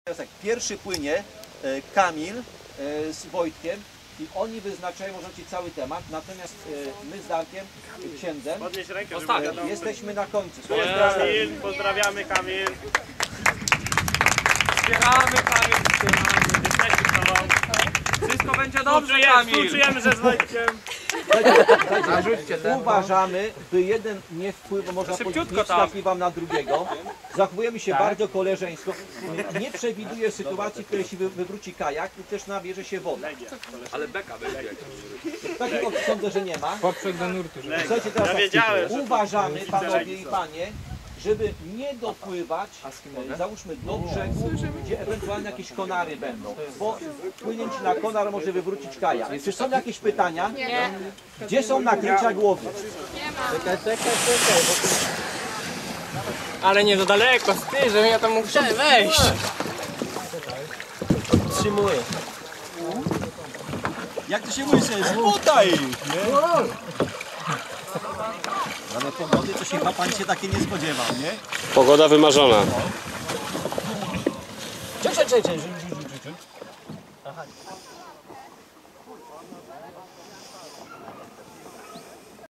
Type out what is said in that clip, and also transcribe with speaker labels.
Speaker 1: Pierwszy płynie Kamil z Wojtkiem i oni wyznaczają może ci cały temat, natomiast my z Darkiem, księdzem,
Speaker 2: Podnieś rękę,
Speaker 1: jesteśmy na końcu.
Speaker 2: Kamil, pozdrawiamy Kamil.
Speaker 3: Wspieramy Kamil,
Speaker 2: Jesteśmy z tobą.
Speaker 3: wszystko będzie dobrze Kamil.
Speaker 2: Czujemy, że z Wojtkiem.
Speaker 1: Uważamy, by jeden nie wpływał, można powiedzieć, nie wskakiwał na drugiego. Zachowujemy się bardzo koleżeńsko. Nie przewiduję sytuacji, w której się wywróci kajak i też nabierze się woda.
Speaker 3: Ale beka będzie.
Speaker 1: Takiego sądzę, że nie ma.
Speaker 4: Poprzek do nurtu.
Speaker 1: Słuchajcie, teraz
Speaker 2: Ja
Speaker 1: tak,
Speaker 2: wiedziałem, że
Speaker 1: uważamy, panowie i panie, żeby nie dopływać, załóżmy do brzegu, gdzie ewentualnie jakieś konary będą, bo płynięcie na konar może wywrócić kajak. Czy są jakieś pytania? Nie. Gdzie są nakrycia głowy?
Speaker 4: Nie ma. Czekaj. Ale nie za daleko, ty, żebym ja tam mógł wejść.
Speaker 1: Trzymuję. Jak to się mówi? Tutaj! Ale pogody to się chyba pan się takie nie spodziewał, nie?
Speaker 5: Pogoda wymarzona.
Speaker 1: Czekaj.